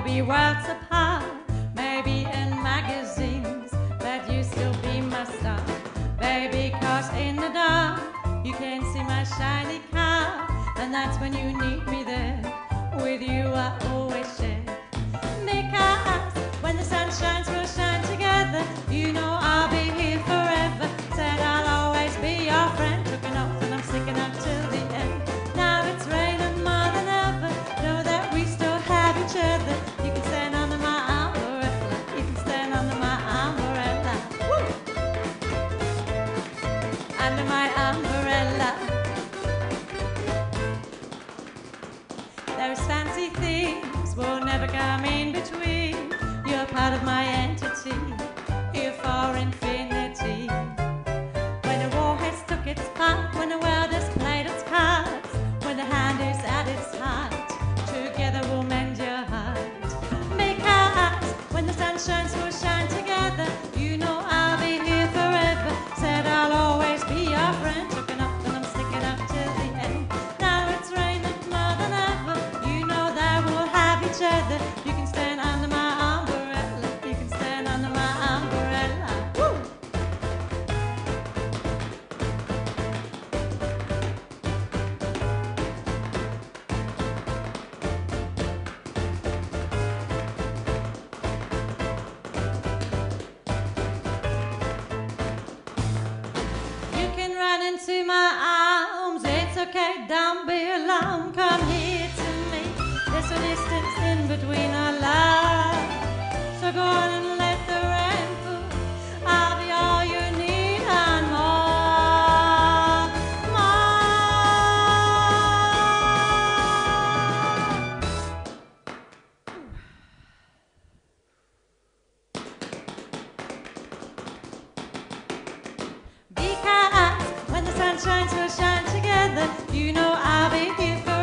be worlds apart, maybe in magazines, but you still be my star, baby, 'cause in the dark you can see my shiny car, and that's when you need me there. With you I always share, because when the sun shines we'll shine together. You know I'll be here forever. Said I'll always be your friend. Took an oath and I'm sticking up till the end. Now it's raining more than ever. Know that we still have each other. You can stand under my umbrella. You can stand under my umbrella. Woo! Under my umbrella. Those fancy things will never come in between. You're part of my entity, here for infinity. When the war has took its part, when the world has played its cards, when the hand is at its heart, together we'll mend your heart. Because when the sun shines we'll shine together. You know I'll be here forever. Said I'll always be your friend. Took an oath and I'm sticking up till the end. Now it's raining more than ever. You know that we'll have each other. You can stand under my umbrella. You can stand under my umbrella. Woo! You can run into my arms. It's okay, don't be alarmed. Come here to me. There's a distance in between our love. So go on and let the rain fall. I'll be all you need and more, more. Because when the sun shines, we'll shine together. You know I'll be here for